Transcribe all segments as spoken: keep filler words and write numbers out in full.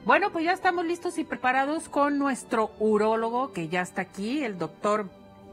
Bueno, pues ya estamos listos y preparados con nuestro urólogo, que ya está aquí, el doctor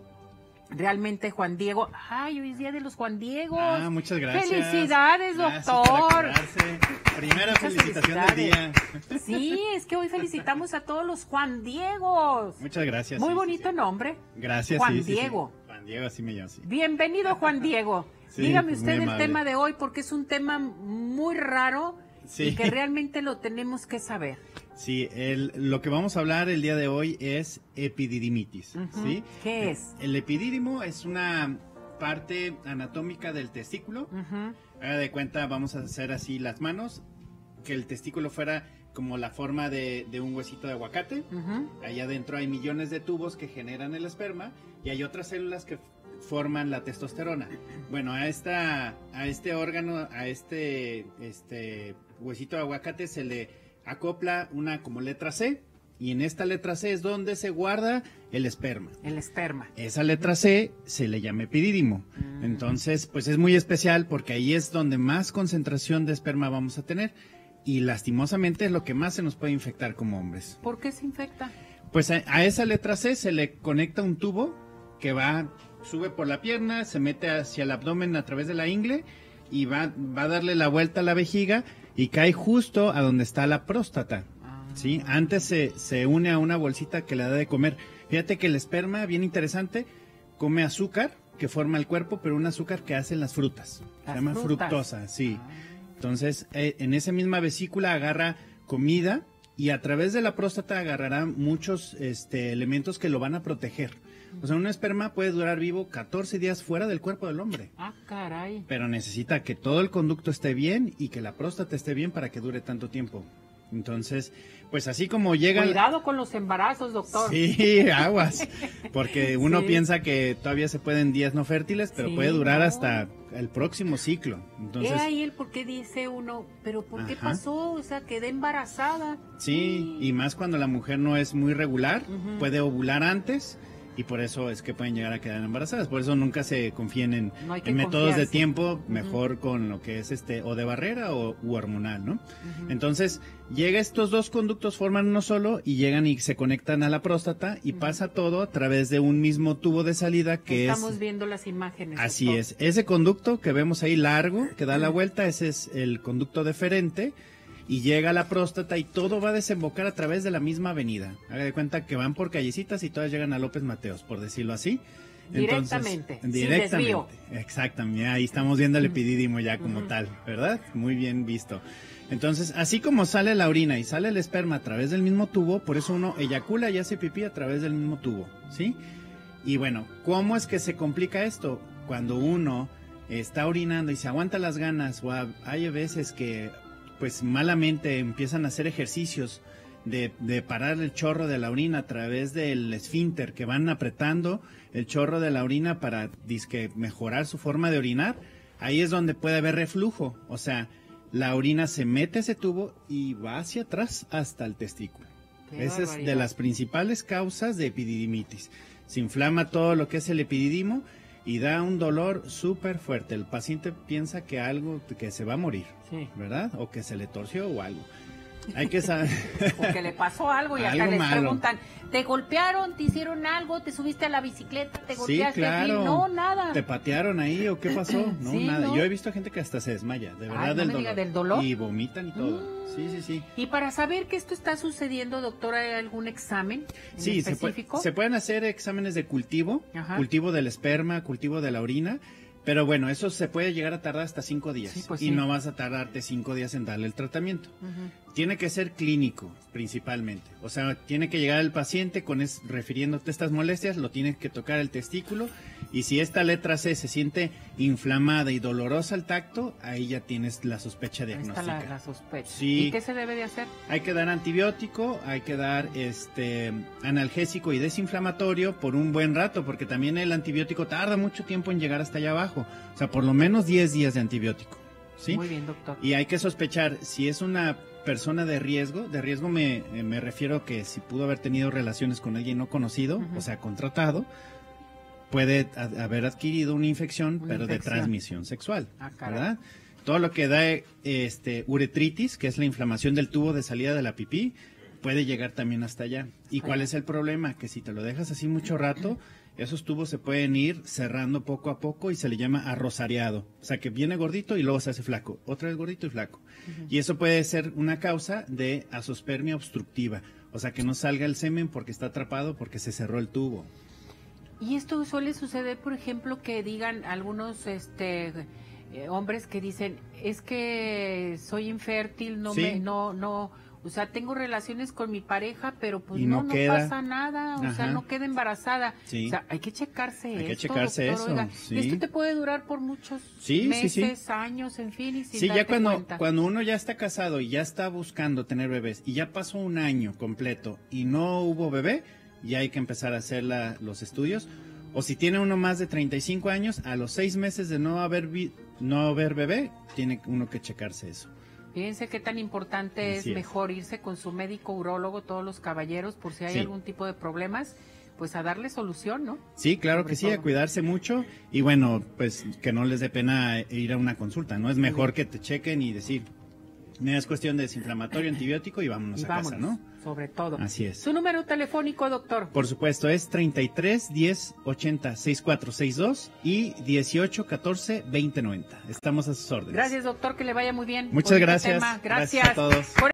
realmente Juan Diego. Ay, hoy es día de los Juan Diegos. Ah, muchas gracias. Felicidades, gracias doctor. Primera felicitación del día. Sí, es que hoy felicitamos a todos los Juan Diegos. Muchas gracias. Muy sí, bonito sí, sí. nombre. Gracias, Juan sí, sí, Diego. Sí. Juan Diego, así me llamo, sí. Bienvenido, Juan Diego. Sí, Dígame pues, usted muy el amable. tema de hoy, porque es un tema muy raro Sí. y que realmente lo tenemos que saber. Sí, el, lo que vamos a hablar el día de hoy es epididimitis, Uh-huh. ¿sí? ¿Qué es? El epidídimo es una parte anatómica del testículo. Uh-huh. Haga de cuenta, vamos a hacer así las manos, que el testículo fuera como la forma de, de un huesito de aguacate. Uh-huh. Allá adentro hay millones de tubos que generan el esperma y hay otras células que forman la testosterona. Bueno, a esta, a este órgano, a este, este huesito de aguacate se le acopla una como letra C, y en esta letra C es donde se guarda el esperma. El esperma. Esa letra C se le llama epidídimo. Mm. Entonces, pues es muy especial porque ahí es donde más concentración de esperma vamos a tener, y lastimosamente es lo que más se nos puede infectar como hombres. ¿Por qué se infecta? Pues a, a esa letra C se le conecta un tubo que va, sube por la pierna, se mete hacia el abdomen a través de la ingle y va, va a darle la vuelta a la vejiga y cae justo a donde está la próstata. Ah. ¿Sí? Antes se, se une a una bolsita que le da de comer. Fíjate que el esperma, bien interesante, come azúcar que forma el cuerpo, pero un azúcar que hacen las frutas. Las se llama frutas. fructosa, sí. Ah. Entonces, eh, en esa misma vesícula agarra comida y a través de la próstata agarrará muchos este, elementos que lo van a proteger. O sea, un esperma puede durar vivo catorce días fuera del cuerpo del hombre. Ah, caray. Pero necesita que todo el conducto esté bien y que la próstata esté bien para que dure tanto tiempo. Entonces, pues así como llega... Cuidado con los embarazos, doctor. Sí, aguas, porque uno Sí. piensa que todavía se pueden días no fértiles, pero Sí, puede durar no. hasta el próximo ciclo. Entonces, He ahí el por qué dice uno, pero ¿por qué Ajá. pasó? O sea, quedé embarazada. sí, y más cuando la mujer no es muy regular, Ujú. puede ovular antes y por eso es que pueden llegar a quedar embarazadas. Por eso nunca se confíen en, No hay que en métodos de confiarse. tiempo, mejor con lo que es este o de barrera o u hormonal, ¿no? Ujú. Entonces, llega estos dos conductos, forman uno solo y llegan y se conectan a la próstata y Ujú. pasa todo a través de un mismo tubo de salida que Estamos es... viendo las imágenes. Así doctor. es. Ese conducto que vemos ahí largo, que da la vuelta, ese es el conducto deferente y llega a la próstata y todo va a desembocar a través de la misma avenida. Haga de cuenta que van por callecitas y todas llegan a López Mateos, por decirlo así. Directamente, sin directamente. desvío. Exactamente. Ahí estamos viendo el epidídimo ya como Ujú. tal, ¿verdad? Muy bien visto. Entonces, así como sale la orina y sale el esperma a través del mismo tubo, por eso uno eyacula y hace pipí a través del mismo tubo, ¿sí? Y bueno, ¿cómo es que se complica esto? Cuando uno está orinando y se aguanta las ganas, o a- hay veces que pues malamente empiezan a hacer ejercicios de, de parar el chorro de la orina a través del esfínter, que van apretando el chorro de la orina para dizque mejorar su forma de orinar, ahí es donde puede haber reflujo, o sea, la orina se mete a ese tubo y va hacia atrás hasta el testículo. Qué Esa es de barbaridad. las principales causas de epididimitis. Se inflama todo lo que es el epididimo y da un dolor súper fuerte. El paciente piensa que algo, que se va a morir, Sí. ¿verdad? O que se le torció o algo. Hay que saber. Porque le pasó algo y acá Algo les malo. preguntan, ¿te golpearon? ¿Te hicieron algo? ¿Te subiste a la bicicleta? ¿Te Sí, golpeaste aquí? claro. No, nada. ¿Te patearon ahí o qué pasó? No, Sí, nada. ¿no? Yo he visto gente que hasta se desmaya, de verdad, Ay, no del, me dolor. diga, ¿del dolor? Y vomitan y todo. Mm. Sí, sí, sí. Y para saber que esto está sucediendo, doctora, ¿hay algún examen en Sí, se, puede- específico? se pueden hacer exámenes de cultivo, Ajá. cultivo del esperma, cultivo de la orina, pero bueno, eso se puede llegar a tardar hasta cinco días. Sí, pues y sí. no vas a tardarte cinco días en darle el tratamiento. Ujú. Tiene que ser clínico, principalmente. O sea, tiene que llegar el paciente con es, refiriéndote a estas molestias, lo tiene que tocar el testículo, y si esta letra C se siente inflamada y dolorosa al tacto, ahí ya tienes la sospecha Ahí está diagnóstica. la, la sospecha. Sí. ¿Y qué se debe de hacer? Hay que dar antibiótico, hay que dar este analgésico y desinflamatorio por un buen rato, porque también el antibiótico tarda mucho tiempo en llegar hasta allá abajo. O sea, por lo menos diez días de antibiótico. ¿Sí? Muy bien, doctor. Y hay que sospechar si es una persona de riesgo. De riesgo me, eh, me refiero que si pudo haber tenido relaciones con alguien no conocido, Ujú. o sea, contratado, puede a- haber adquirido una infección, Una pero de infección. transmisión sexual, Ah, caray. ¿verdad? Todo lo que da este uretritis, que es la inflamación del tubo de salida de la pipí, puede llegar también hasta allá. ¿Y cuál es el problema? Que si te lo dejas así mucho rato, esos tubos se pueden ir cerrando poco a poco y se le llama arrosariado. O sea, que viene gordito y luego se hace flaco. Otra vez gordito y flaco. Uh-huh. Y eso puede ser una causa de azoospermia obstructiva. O sea, que no salga el semen porque está atrapado, porque se cerró el tubo. Y esto suele suceder, por ejemplo, que digan algunos este eh, hombres que dicen, es que soy infértil, no ¿Sí? me, no, no, o sea, tengo relaciones con mi pareja, pero pues y no, no, no queda. pasa nada, o Ajá. sea, no queda embarazada. Sí. O sea, hay que checarse hay esto, que checarse doctor, eso. Oiga, Sí. esto te puede durar por muchos sí, meses, sí, sí. años, en fin, y sin Sí, ya cuando, cuenta. cuando uno ya está casado y ya está buscando tener bebés y ya pasó un año completo y no hubo bebé, ya hay que empezar a hacer la, los estudios. O si tiene uno más de treinta y cinco años, a los seis meses de no haber vi, no haber bebé, tiene uno que checarse eso. Fíjense qué tan importante es, es mejor irse con su médico urólogo, todos los caballeros, por si hay sí. algún tipo de problemas, pues a darle solución, ¿no? Sí, claro Sobre que sí, todo. a cuidarse mucho y bueno, pues que no les dé pena ir a una consulta, ¿no? Es mejor sí. que te chequen y decir, mira, es cuestión de desinflamatorio, antibiótico y vámonos y a vámonos, casa, ¿no? Sobre todo. Así es. ¿Su número telefónico, doctor? Por supuesto, es treinta y tres, diez, ochenta, sesenta y cuatro sesenta y dos y dieciocho, catorce, veinte, noventa. Estamos a sus órdenes. Gracias, doctor, que le vaya muy bien. Muchas gracias. Gracias. Gracias a todos.